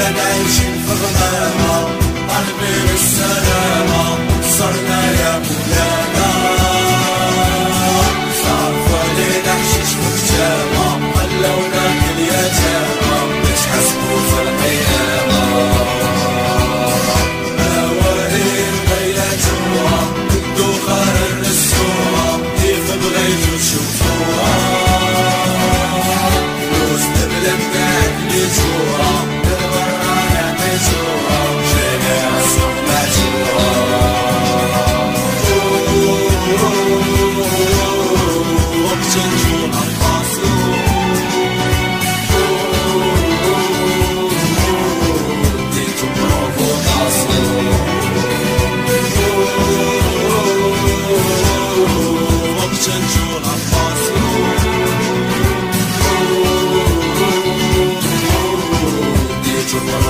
بلاد عايشين في غمامة، طالبين السلامة، صرنا يا مولانا. صرفوا علينا حشيش وكتامة، خلونا كاليتامى، باش حسبوا في القيامة. أوائل غياتوها، الدوخة الرسوها، كيف بغيتو تشوفوها. فلوس بلادنا كليتوها، للبرا نعطيتوها، جميع السوق بعتوها. وقت نجونا نفاصلو، ديتو بروفو تصلو. وقت نجونا نفاصلو، ديتو بروفو